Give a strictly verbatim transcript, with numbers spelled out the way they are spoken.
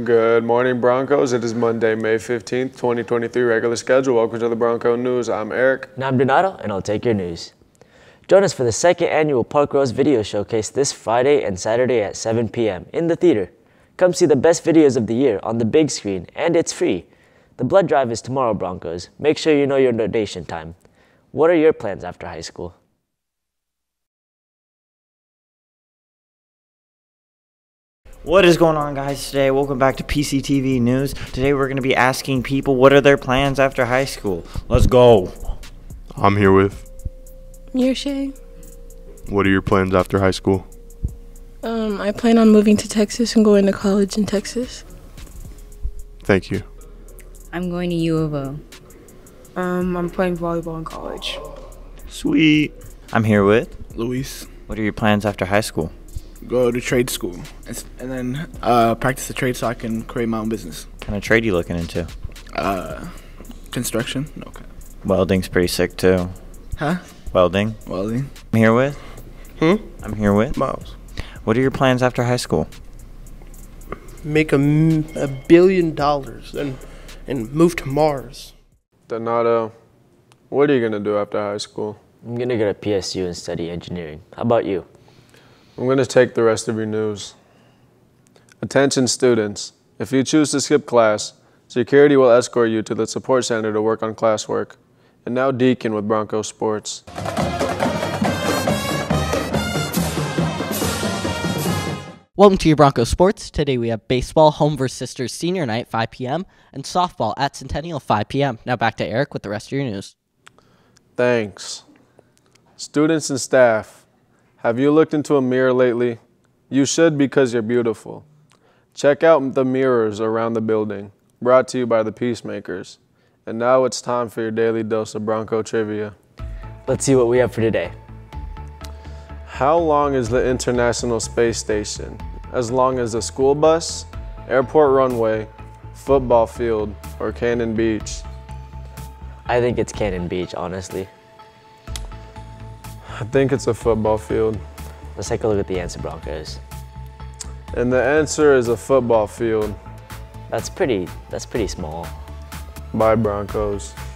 Good morning, Broncos. It is Monday, May fifteenth, twenty twenty-three, regular schedule. Welcome to the Bronco News. I'm Eric. And I'm Donato, and I'll take your news. Join us for the second annual Park Rose Video Showcase this Friday and Saturday at seven p m in the theater. Come see the best videos of the year on the big screen, and it's free. The blood drive is tomorrow, Broncos. Make sure you know your donation time. What are your plans after high school? What is going on, guys? Today, welcome back to P C T V News. Today we're going to be asking people what are their plans after high school. Let's go. I'm here with Mirshay. What are your plans after high school? Um, I plan on moving to Texas and going to college in Texas. Thank you. I'm going to U of O. Um, I'm playing volleyball in college. Sweet. I'm here with Luis. What are your plans after high school? Go to trade school and, and then uh, practice the trade so I can create my own business. What kind of trade you looking into? Uh, construction. Okay. Welding's pretty sick too. Huh? Welding. Welding. I'm here with. Hmm? I'm here with. Miles. What are your plans after high school? Make a, m- a billion dollars and and move to Mars. Donato, what are you going to do after high school? I'm gonna go to P S U and study engineering. How about you? I'm going to take the rest of your news. Attention students, if you choose to skip class, security will escort you to the support center to work on classwork. And now Deacon with Bronco Sports. Welcome to your Bronco Sports. Today we have baseball, home versus sisters senior night, five p m, and softball at Centennial, five p m Now back to Eric with the rest of your news. Thanks. Students and staff, have you looked into a mirror lately? You should, because you're beautiful. Check out the mirrors around the building, brought to you by the Peacemakers. And now it's time for your daily dose of Bronco trivia. Let's see what we have for today. How long is the International Space Station? As long as a school bus, airport runway, football field, or Cannon Beach? I think it's Cannon Beach, honestly. I think it's a football field. Let's take a look at the answer, Broncos. And the answer is a football field. That's pretty, that's pretty small. Bye, Broncos.